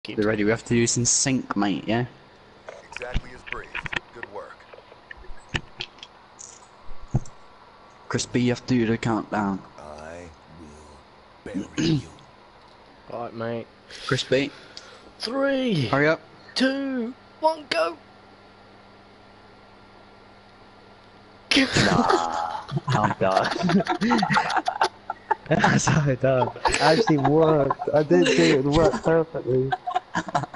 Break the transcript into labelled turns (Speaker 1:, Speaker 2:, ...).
Speaker 1: Keep
Speaker 2: Be ready, we have to do some sync, mate, yeah?
Speaker 3: Exactly as briefed. Good work.
Speaker 2: Crispy, you have to do the countdown.
Speaker 3: I will bury you.
Speaker 1: Alright, mate.
Speaker 2: Crispy,
Speaker 1: 3,
Speaker 2: hurry up.
Speaker 1: 2, 1, go!
Speaker 4: Nah, I'm done.
Speaker 5: That's how I done. Actually worked. I didn't think it would work perfectly.